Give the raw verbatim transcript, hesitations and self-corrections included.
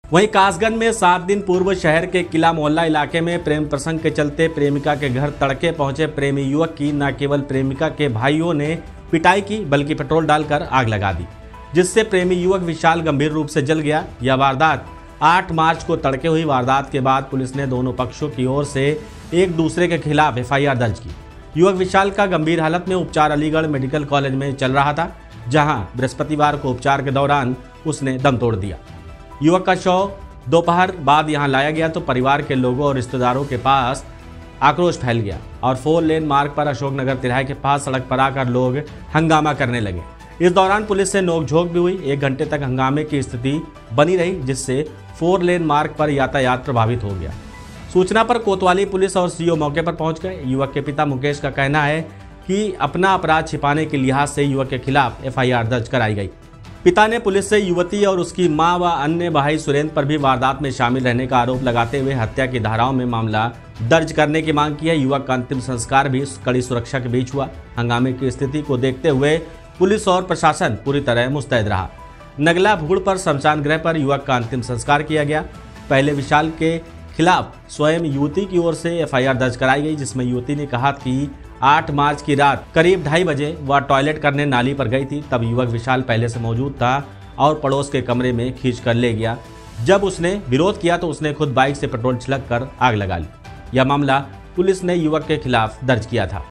वहीं कासगंज में सात दिन पूर्व शहर के किला मोहल्ला इलाके में प्रेम प्रसंग के चलते प्रेमिका के घर तड़के पहुंचे प्रेमी युवक की न केवल प्रेमिका के भाइयों ने पिटाई की बल्कि पेट्रोल डालकर आग लगा दी, जिससे प्रेमी युवक विशाल गंभीर रूप से जल गया। यह वारदात आठ मार्च को तड़के हुई। वारदात के बाद पुलिस ने दोनों पक्षों की ओर से एक दूसरे के खिलाफ एफ आई आर दर्ज की। युवक विशाल का गंभीर हालत में उपचार अलीगढ़ मेडिकल कॉलेज में चल रहा था, जहां बृहस्पतिवार को उपचार के दौरान उसने दम तोड़ दिया। युवक का शव दोपहर बाद यहां लाया गया तो परिवार के लोगों और रिश्तेदारों के पास आक्रोश फैल गया और फोर लेन मार्ग पर अशोकनगर तिराहे के पास सड़क पर आकर लोग हंगामा करने लगे। इस दौरान पुलिस से नोकझोंक भी हुई। एक घंटे तक हंगामे की स्थिति बनी रही, जिससे फोर लेन मार्ग पर यातायात प्रभावित हो गया। सूचना पर कोतवाली पुलिस और सी ओ मौके पर पहुंच गए। युवक के पिता मुकेश का कहना है कि अपना अपराध छिपाने के लिहाज से युवक के खिलाफ एफ आई आर दर्ज कराई गई। पिता ने पुलिस से युवती और उसकी मां व अन्य भाई सुरेंद्र पर भी वारदात में शामिल रहने का आरोप लगाते हुए हत्या की धाराओं में मामला दर्ज करने की मांग की है। युवक का अंतिम संस्कार भी कड़ी सुरक्षा के बीच हुआ। हंगामे की स्थिति को देखते हुए पुलिस और प्रशासन पूरी तरह मुस्तैद रहा। नगला भूड़ पर शमशान गृह पर युवक का अंतिम संस्कार किया गया। पहले विशाल के खिलाफ स्वयं युवती की ओर से एफ आई आर दर्ज कराई गई, जिसमें युवती ने कहा कि आठ मार्च की रात करीब ढाई बजे वह टॉयलेट करने नाली पर गई थी। तब युवक विशाल पहले से मौजूद था और पड़ोस के कमरे में खींच कर ले गया। जब उसने विरोध किया तो उसने खुद बाइक से पेट्रोल छिड़क कर आग लगा ली। यह मामला पुलिस ने युवक के खिलाफ दर्ज किया था।